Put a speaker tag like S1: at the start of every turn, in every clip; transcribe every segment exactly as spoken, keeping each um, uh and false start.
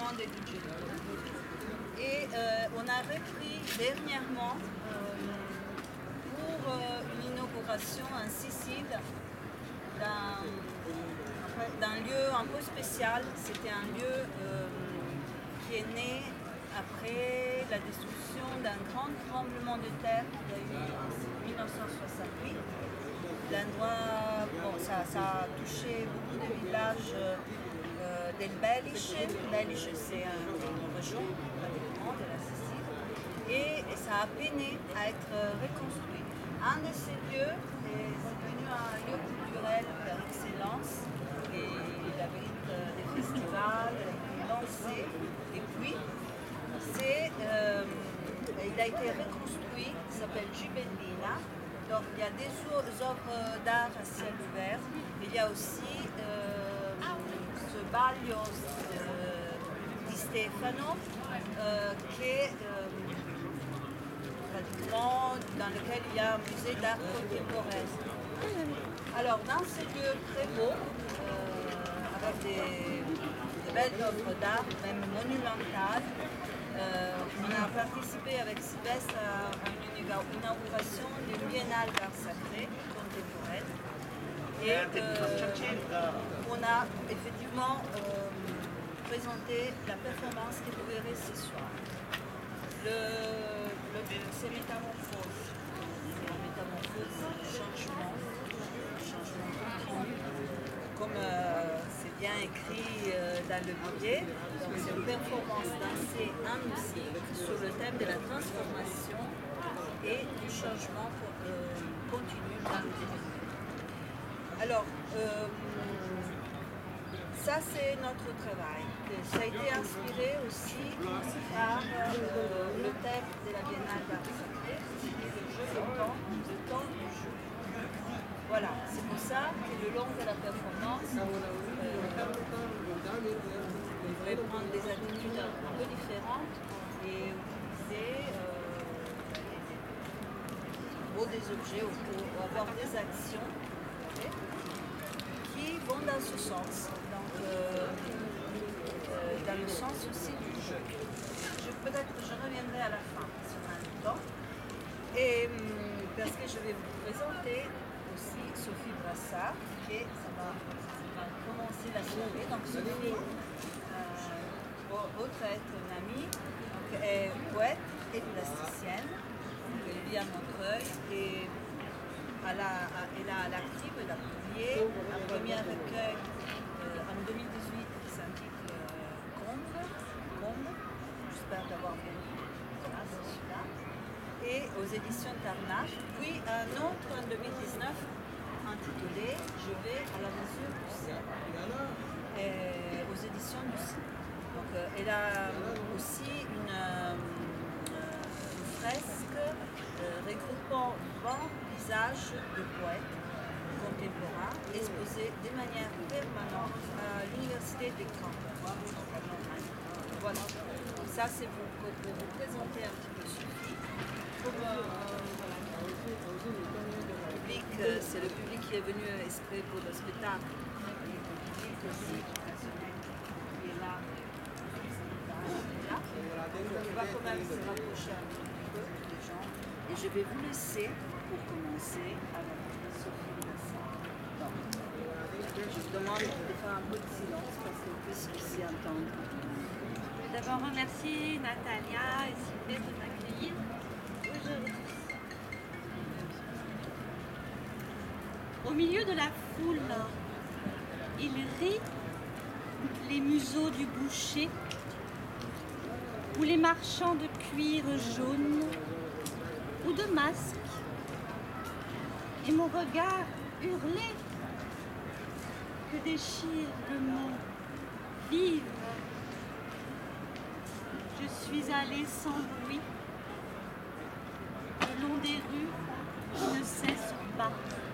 S1: vraiment des D J. Et euh, on a repris dernièrement euh, pour euh, une inauguration en Sicile, dans, dans un lieu un peu spécial. C'était un lieu euh, qui est né après la destruction d'un grand tremblement de terre qu'il y a eu en mille neuf cent soixante-huit. L'endroit, bon, ça, ça a touché beaucoup de villages euh, del Belice. Belice, c'est une région de la Sicile. Et, et ça a peiné à être reconstruit. Un de ces lieux est devenu un lieu culturel par excellence. Et il abrite des festivals, des lancers. Et puis, c'est, euh, il a été reconstruit, il s'appelle Gibellina. Donc il y a des œuvres d'art à ciel ouvert. Il y a aussi euh, ce Baglios de, di Stefano euh, qui est euh, pratiquement dans lequel il y a un musée d'art contemporain. Alors dans ce lieu très beau, euh, avec des, des belles œuvres d'art, même monumentales, Euh, on a participé avec Sylvestre à une inauguration d'une biennale d'art sacré contemporaine. Et euh, on a effectivement euh, présenté la performance que vous verrez ce soir. Le, le but, c'est métamorphose. C'est la métamorphose du changement, du changement continu. Comme euh, c'est bien écrit euh, dans le billet, c'est une performance dansée en musique sur le thème de la transformation et du changement euh, continu dans le développement. Alors, euh, ça c'est notre travail. Ça a été inspiré aussi par euh, le thème de la Biennale d'art sacré, qui est le jeu du temps, le temps du jeu. Voilà, c'est pour ça que le long de la performance, euh, on devrait prendre des attitudes un peu différentes et utiliser euh, ou des objets ou, ou avoir des actions okay, qui vont dans ce sens, donc euh, euh, dans le sens aussi du jeu. Peut-être que je reviendrai à la fin sur un temps, et parce que je vais vous présenter aussi Sophie Brassard, qui ça va, ça va commencer la soirée. Donc Sophie, euh, autre être une amie, donc, est poète et plasticienne. Elle vit à Montreuil et elle a, elle a l'active, elle a publié un premier recueil euh, en deux mille dix-huit qui s'intitule euh, Combre. Combre. J'espère d'avoir bien dit. Voilà, c'est celui-là. Et aux éditions Carnage, puis un autre en deux mille dix-neuf intitulé Je vais à la mesure du ciel, et aux éditions du ciel. Donc euh, elle a aussi une, euh, une fresque euh, regroupant vingt visages de poètes contemporains exposés de manière permanente à l'université de Caen. Voilà, donc ça c'est pour, pour vous présenter un petit peu Sophie. Comme, euh, le public, euh, c'est le public qui est venu exprès pour le spectacle. Et le public aussi occasionnel qui est là. là. On va quand même se rapprocher un petit peu des gens. Et je vais vous laisser pour commencer avec Sophie Brassard. Donc, je vous demande de faire un peu de silence parce qu'on puisse aussi entendre.
S2: Je vais d'abord remercier Natalia et Sylvie de m'accueillir aujourd'hui. Au milieu de la foule, il rit les museaux du boucher ou les marchands de cuir jaune ou de masques. Et mon regard hurlé que déchire le mot vivre. Je suis allée sans bruit le long des rues qui ne cessent pas.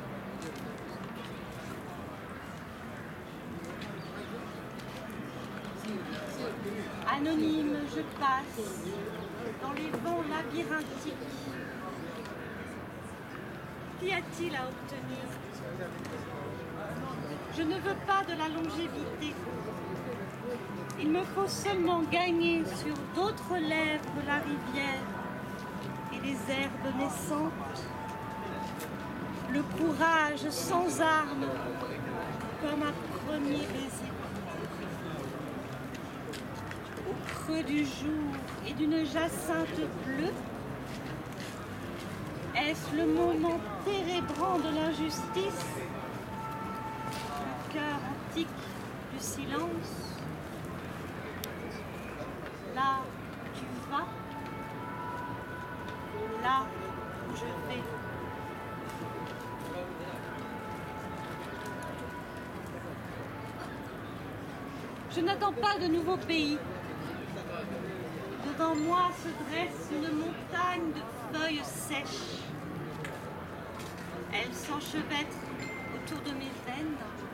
S2: Anonyme, je passe dans les vents labyrinthiques. Qu'y a-t-il à obtenir? Je ne veux pas de la longévité. Il me faut seulement gagner sur d'autres lèvres la rivière et les herbes naissantes, le courage sans armes comme un premier baiser. Au creux du jour et d'une jacinthe bleue, est-ce le moment térébrant de l'injustice, le cœur antique du silence? Là où tu vas, là où je vais. Je n'attends pas de nouveaux pays. Devant moi se dresse une montagne de feuilles sèches. Elles s'enchevêtrent autour de mes veines.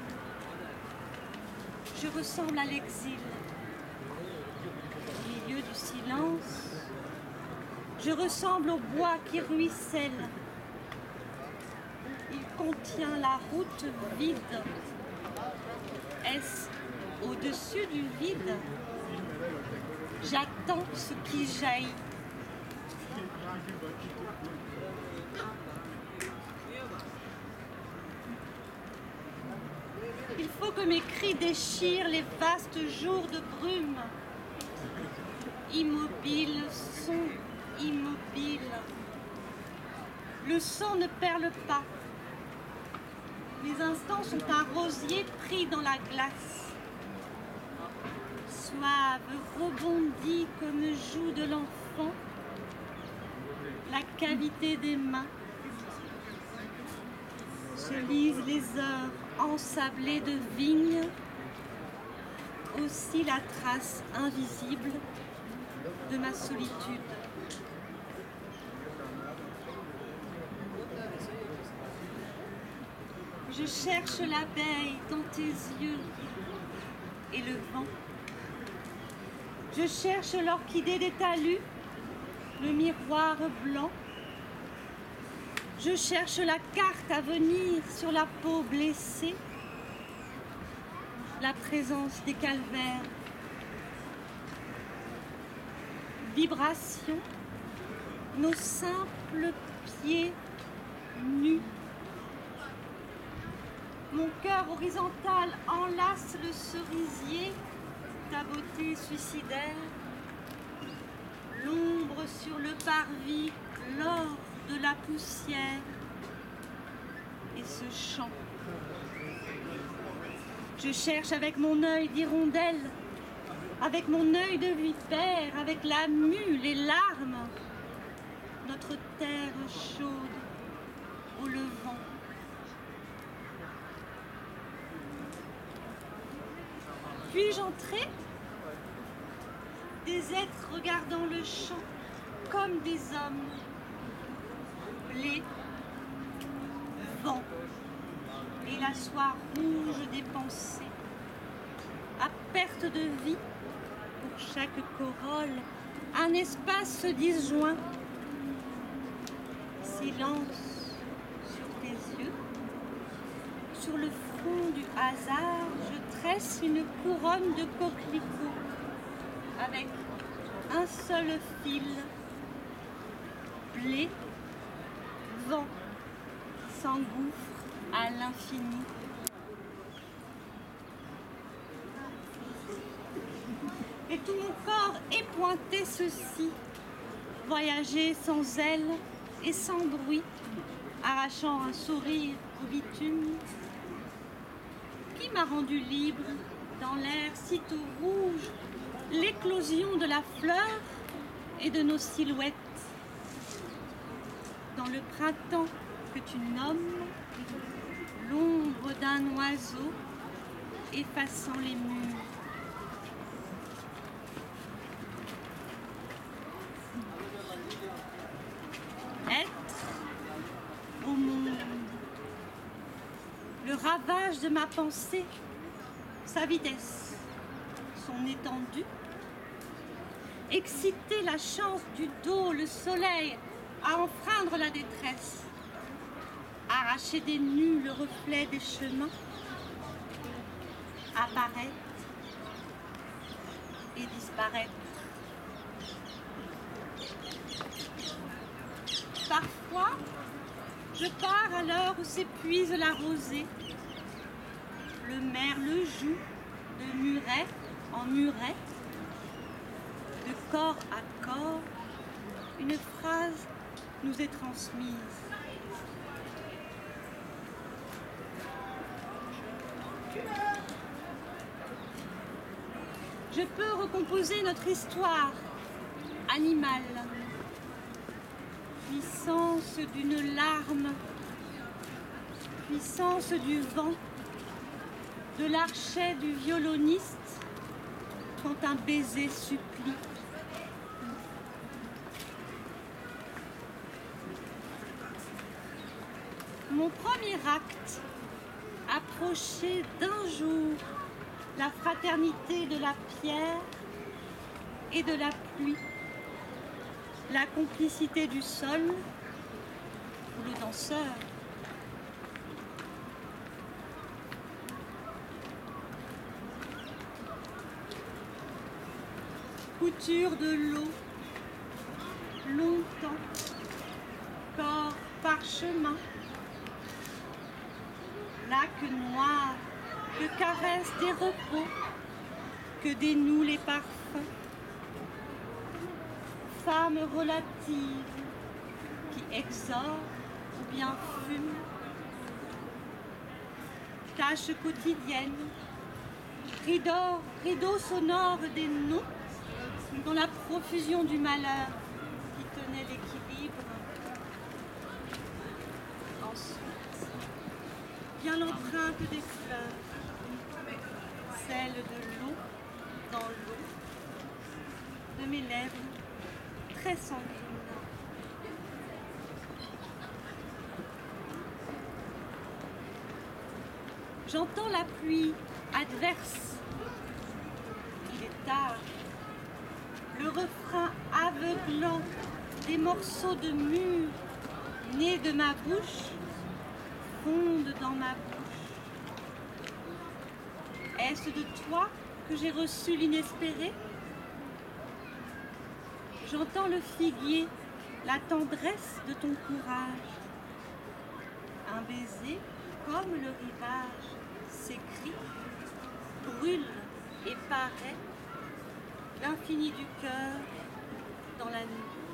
S2: Je ressemble à l'exil. Au milieu du silence, je ressemble au bois qui ruisselle. Il contient la route vide. Est-ce au-dessus du vide? J'attends ce qui jaillit. Il faut que mes cris déchirent les vastes jours de brume. Immobile, son immobile. Le sang ne perle pas. Les instants sont un rosier pris dans la glace. Suave, rebondit comme joue de l'enfant, la cavité des mains. Se lisent les heures ensablées de vignes, aussi la trace invisible de ma solitude. Je cherche l'abeille dans tes yeux et le vent. Je cherche l'orchidée des talus, le miroir blanc. Je cherche la carte à venir sur la peau blessée, la présence des calvaires. Vibration, nos simples pieds nus. Mon cœur horizontal enlace le cerisier, ta beauté suicidaire. L'ombre sur le parvis, l'or de la poussière et ce chant. Je cherche avec mon œil d'hirondelle, avec mon œil de vipère, avec la mue, les larmes, notre terre chaude au levant. Puis-je entrer? Des êtres regardant le champ comme des hommes. Blé, vent et la soie rouge des pensées. À perte de vie, pour chaque corolle, un espace se disjoint. Silence sur tes yeux. Sur le front du hasard, je tresse une couronne de coquelicots avec un seul fil. Blé, vent, s'engouffre à l'infini. Et tout mon corps épointé ceci, voyager sans aile et sans bruit, arrachant un sourire au bitume. Qui m'a rendu libre dans l'air sitôt rouge, l'éclosion de la fleur et de nos silhouettes. Dans le printemps que tu nommes, l'ombre d'un oiseau effaçant les murs. Être au monde. Le ravage de ma pensée, sa vitesse, son étendue. Exciter la chance du dos, le soleil, à enfreindre la détresse. Arracher des nus le reflet des chemins. Apparaître. et disparaître. Parfois, je pars à l'heure où s'épuise la rosée. Le merle joue de muret en muret, de corps à corps, une phrase nous est transmise. Je peux recomposer notre histoire animale, puissance d'une larme, puissance du vent, de l'archet du violoniste quand un baiser supplie. Mon premier acte approchait d'un jour la fraternité de la pierre et de la pluie, la complicité du sol ou le danseur. Couture de l'eau, longtemps, corps parchemin, lac noir que caressent des repos, que dénouent les parfums, femme relative qui exhorte ou bien fume, tâche quotidienne, rideau, rideau sonore des noms, dans la profusion du malheur qui tenait l'équilibre. Ensuite, vient l'empreinte des fleurs, celle de l'eau dans l'eau, de mes lèvres très sanguines. J'entends la pluie adverse. Il est tard. Le refrain aveuglant des morceaux de mur nés de ma bouche fondent dans ma bouche. Est-ce de toi que j'ai reçu l'inespéré? J'entends le figuier, la tendresse de ton courage. Un baiser comme le rivage s'écrit, brûle et paraît l'infini du cœur dans la nuit.